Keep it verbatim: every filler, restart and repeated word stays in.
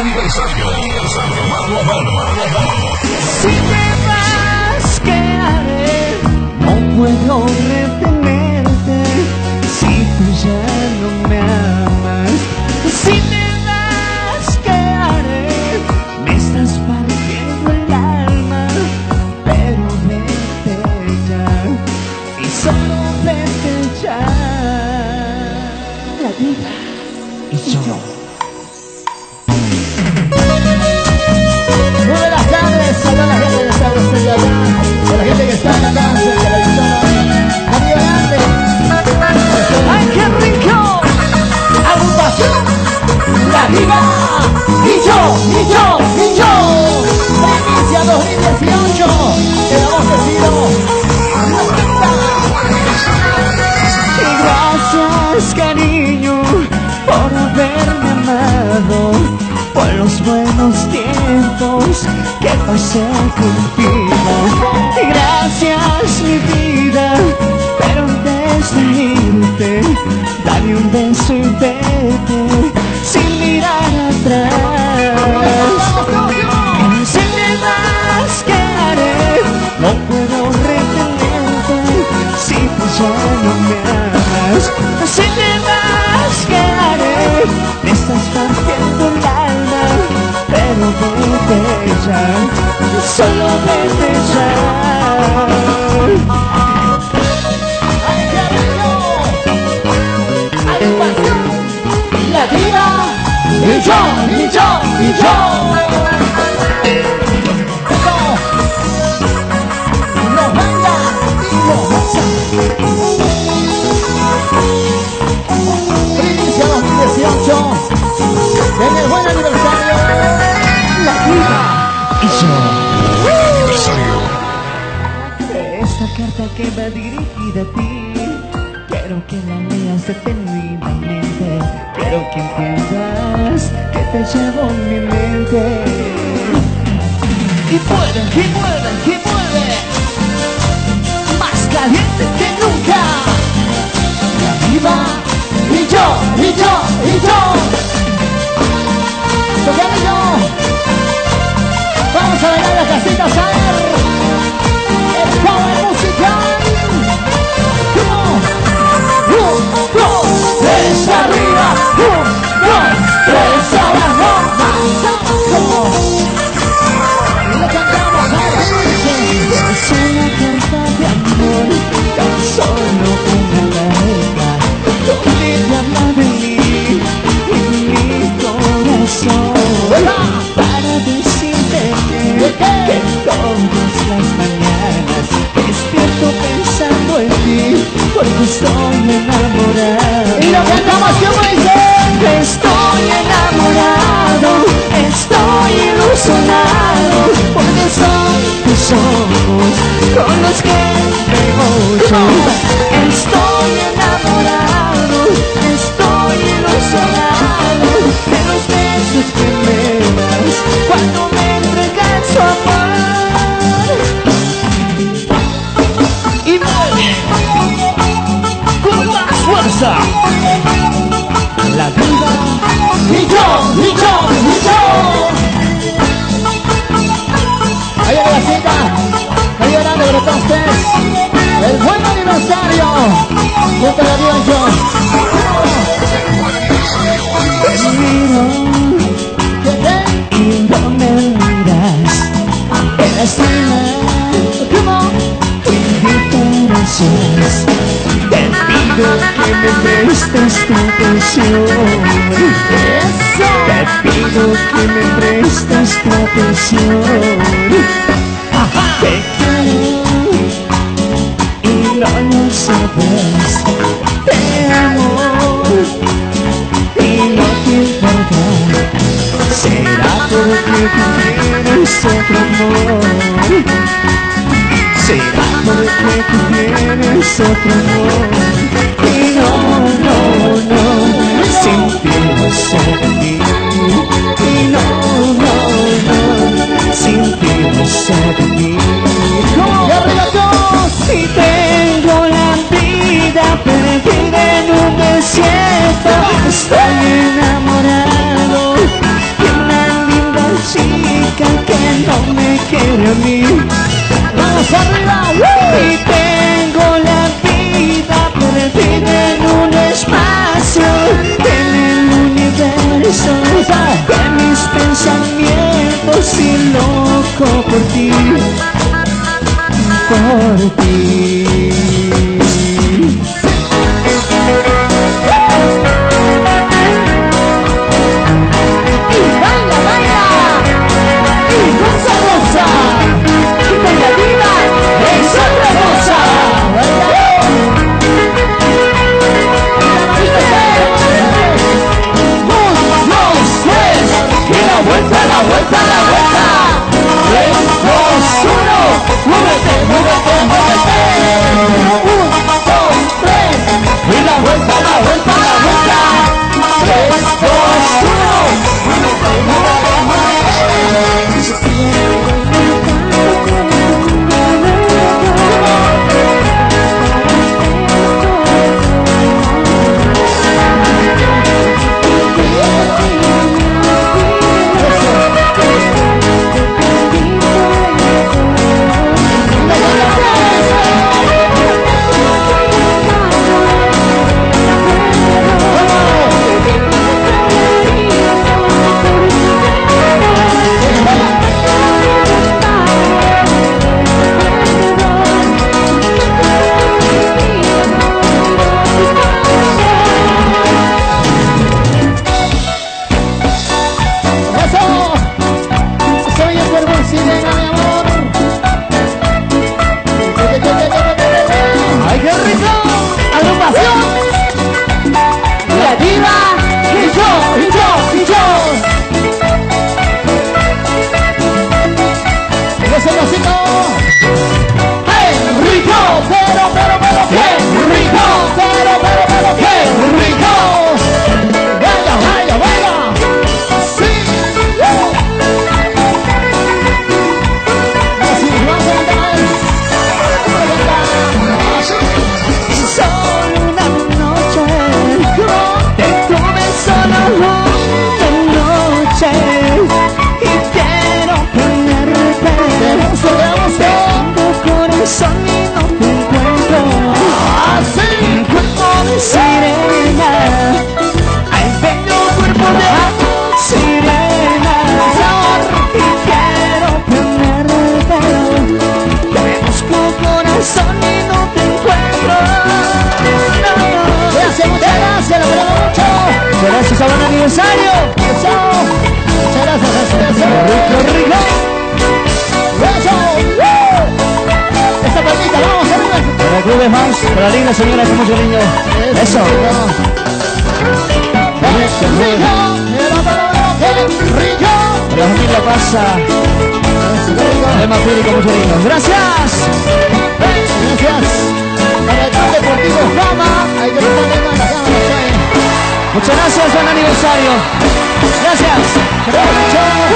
aniversario. Aniversario. Mano a mano. Si te vas, ¿qué haré? No puedo retenerte. Si tú ya no me amas. Si te vas, ¿qué haré? Me estás partiendo el alma. Pero vete ya. Y solo vete ya. La vida y yo. Muy buenas tardes a toda la gente que está presente allá, a la gente que está en la casa, de la ventana, amigo grande. ¡Ay, qué rico! Agrupación La Diva y yo, y yo, y yo. Primicia dos mil dieciocho, de la voz de Ciro. Y gracias, cariño, por haberme amado, por los buenos tiempos que pasé contigo. Y gracias, mi vida, pero antes de irte, dame un beso y vete sin mirar atrás. Si me vas, ¿qué haré? No puedo retenerte si tú ya no me amas. Si te vas, ¿qué haré? Me estás partiendo el alma, pero vete ya, solo vete ya. ¡Ay, qué rico! Agrupación La Diva y yo, y yo, y yo. Los manda y los goza. Primicia dos mil dieciocho, en el buen aniversario, La Diva Y yo, Aniversario. esta carta que va dirigida a ti, quiero que la leas detenidamente. Quiero que entiendas que te llevo en mi mente. Y mueve, y mueve, y mueve, más caliente que nunca. La Diva y yo, y yo, y yo. Tocando yo. Vamos a bailar las casitas, a ver. El power musical. Uno, uno, dos, tres arriba. Uno, dos, tres abajo. Más abajo. Y lo cantamos así. Es una carta de amor, tan solo una letra, donde te habla de mí y mi corazón. Para decirte que, que todas las mañanas despierto pensando en ti, porque estoy enamorado. Y lo cantamos como dice. Estoy enamorado, estoy ilusionado, porque son tus ojos con los que me gozo. Estoy enamorado, estoy ilusionado de los besos que me das cuando me entregas su amor. Y mueve con más fuerza. La Diva Y yo, y yo, y yo. Ahí en la cita, ahí grande para todos ustedes. El buen aniversario. Junto a La Diva y yo. te miro ¿Qué, qué? y no me miras. En la escena indiferencias. Te pido que me prestes tu atención. Eso. Te pido que me prestes tu atención. Te quiero y no lo sabes. Te amo y no te importa. Será porque tú tienes otro amor. Será porque tú tienes otro amor. Y no, no, no, sin ti no sé de ti. Y no, no, no, sin ti no sé de ti. Y arriba todos. Y tengo la vida perdida en un desierto. Estoy enamorado de una ti. Y baila, baila, y goza, goza, y con la vida es otra cosa. La vuelta, la vuelta, la vuelta. Tres, dos, uno. Muévete, muévete, muévete. Un, dos, tres. Y la vuelta, la vuelta, la vuelta. Tres, dos, uno. Muévete, muévete, muévete. Gracias a buen aniversario. Eso. Muchas gracias. Eso. Rico, rico. Eso. ¡Woo! Esta palmita, vamos arriba. Para el club de fans, para la linda señora con mucho cariño. Eso. Eso. Rico. Rico. La familia pasa. El Mapiri con mucho cariño. Gracias. Gracias. Para el club deportivo Fama. Hay que poner en la cámara. Muchas gracias, buen aniversario. Gracias.